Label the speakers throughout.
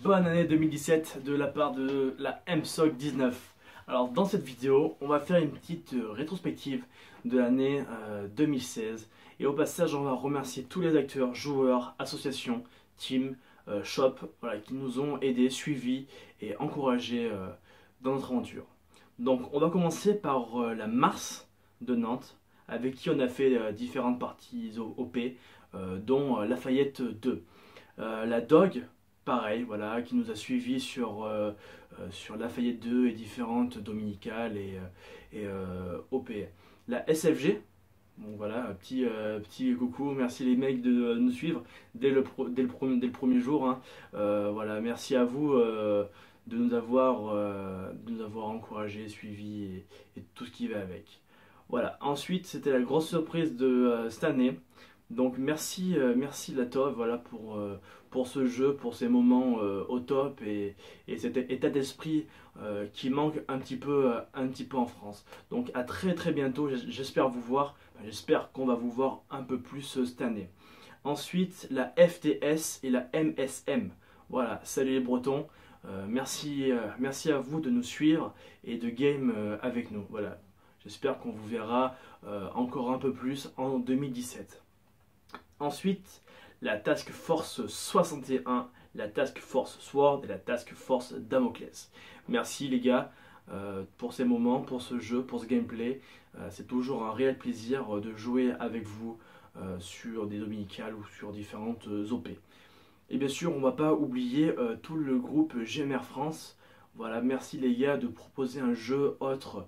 Speaker 1: bonne année 2017 de la part de la MSOC 19. Alors dans cette vidéo, on va faire une petite rétrospective de l'année 2016. Et au passage, on va remercier tous les acteurs, joueurs, associations, teams, shops, voilà, qui nous ont aidés, suivis et encouragés dans notre aventure. Donc on va commencer par la Mars de Nantes, avec qui on a fait différentes parties OP, dont Lafayette 2. La Dog, pareil, voilà, qui nous a suivis sur Lafayette 2 et différentes dominicales et OP. La SFG, bon voilà, petit coucou, merci les mecs de nous suivre dès le premier jour. Hein. Voilà, merci à vous de nous avoir encouragés, suivis et tout ce qui va avec. Voilà, ensuite c'était la grosse surprise de cette année. Donc merci Latov, voilà, pour ce jeu, pour ces moments au top et cet état d'esprit qui manque un petit peu en France. Donc à très bientôt, j'espère vous voir, j'espère qu'on va vous voir un peu plus cette année. Ensuite la FTS et la MSM. Voilà, salut les Bretons, merci à vous de nous suivre et de game avec nous. Voilà, j'espère qu'on vous verra encore un peu plus en 2017. Ensuite, la Task Force 61, la Task Force Sword et la Task Force Damoclès. Merci les gars pour ces moments, pour ce jeu, pour ce gameplay. C'est toujours un réel plaisir de jouer avec vous sur des dominicales ou sur différentes OP. Et bien sûr, on ne va pas oublier tout le groupe GMR France. Voilà, merci les gars de proposer un jeu autre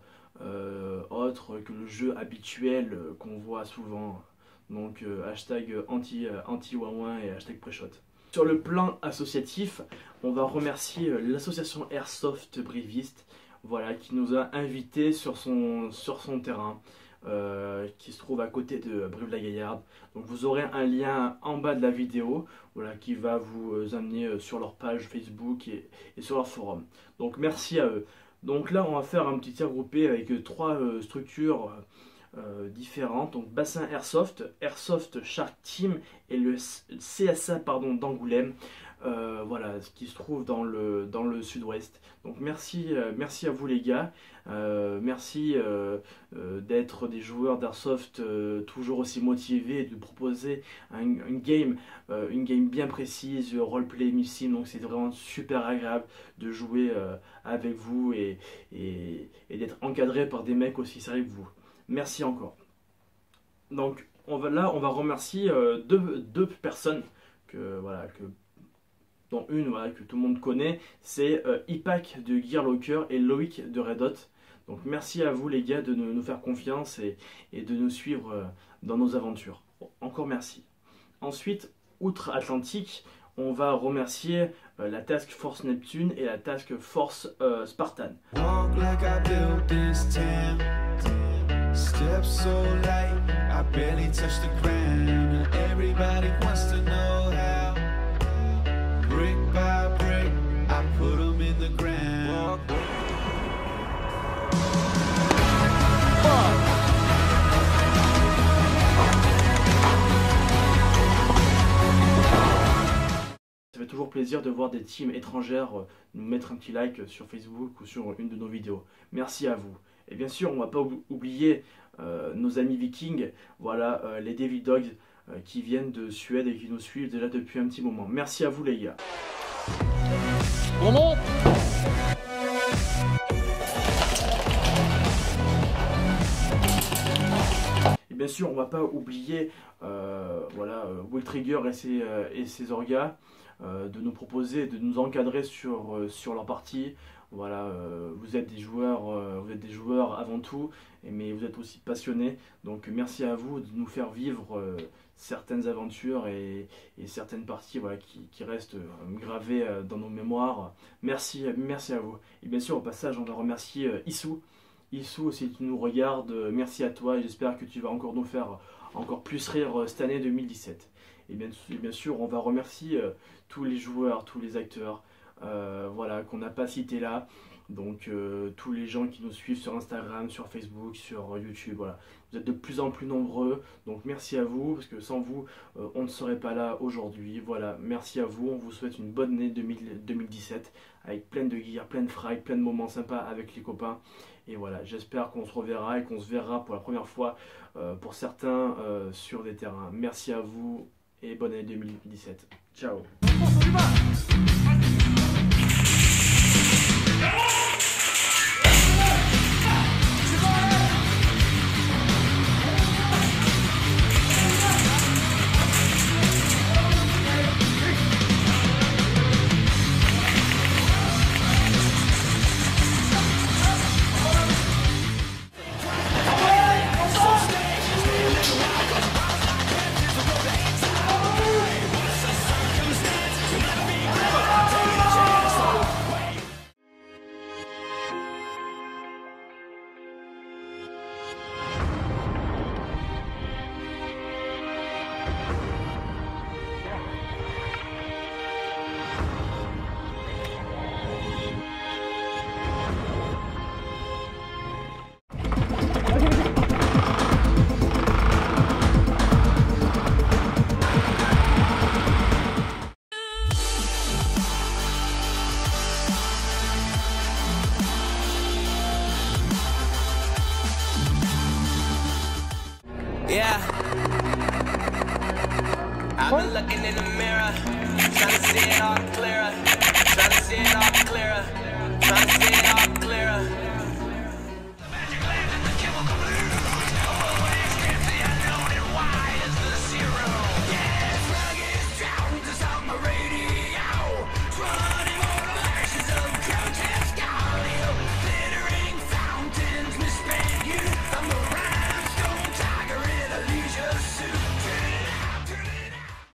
Speaker 1: que le jeu habituel qu'on voit souvent. Donc hashtag anti-Wawin et hashtag pré-shot. Sur le plan associatif, on va remercier l'association Airsoft Briviste, voilà, qui nous a invités sur son terrain, qui se trouve à côté de Brive-la-Gaillarde. Donc vous aurez un lien en bas de la vidéo, voilà, qui va vous amener sur leur page Facebook et sur leur forum. Donc merci à eux. Donc là on va faire un petit regroupé avec trois structures différentes, donc Bassin Airsoft, Airsoft Shark Team et le CSA d'Angoulême, voilà, ce qui se trouve dans le sud-ouest. Donc merci à vous les gars, merci d'être des joueurs d'Airsoft toujours aussi motivés et de proposer une game bien précise, roleplay sim, donc c'est vraiment super agréable de jouer avec vous et d'être encadré par des mecs aussi sérieux que vous. Merci encore. Donc on va remercier deux personnes dont une, voilà, que tout le monde connaît, c'est Ipak de Gearlocker et Loïc de Red Hot. Donc merci à vous les gars de nous faire confiance et de nous suivre dans nos aventures. Bon, encore merci. Ensuite, outre-Atlantique, on va remercier la Task Force Neptune et la Task Force Spartan. Steps so light, I barely touch the ground. Everybody wants to know how. Brick by brick, I put them in the ground. Ça fait toujours plaisir de voir des teams étrangères nous mettre un petit like sur Facebook ou sur une de nos vidéos. Merci à vous. Et bien sûr, on ne va pas oublier nos amis vikings, voilà, les David Dogs qui viennent de Suède et qui nous suivent déjà depuis un petit moment. Merci à vous les gars. Et bien sûr, on ne va pas oublier voilà, Will Trigger et ses orgas de nous proposer, de nous encadrer sur leur partie. Voilà, vous êtes des joueurs avant tout, mais vous êtes aussi passionnés. Donc merci à vous de nous faire vivre certaines aventures et certaines parties, voilà, qui restent gravées dans nos mémoires. Merci à vous. Et bien sûr, au passage, on va remercier Issou. Issou, si tu nous regardes, merci à toi et j'espère que tu vas encore nous faire encore plus rire cette année 2017. Et bien sûr, on va remercier tous les joueurs, tous les acteurs, voilà, qu'on n'a pas cité là. Donc tous les gens qui nous suivent sur Instagram, sur Facebook, sur YouTube, voilà. Vous êtes de plus en plus nombreux, donc merci à vous, parce que sans vous, on ne serait pas là aujourd'hui. Voilà, merci à vous, on vous souhaite une bonne année 2017, avec plein de gear, plein de fry, plein de moments sympas avec les copains. Et voilà, j'espère qu'on se reverra et qu'on se verra pour la première fois, pour certains, sur des terrains. Merci à vous et bonne année 2017. Ciao.
Speaker 2: Yeah, I've been looking in the mirror, trying to see it all clearer, trying to see it all clearer, trying to see it all clearer.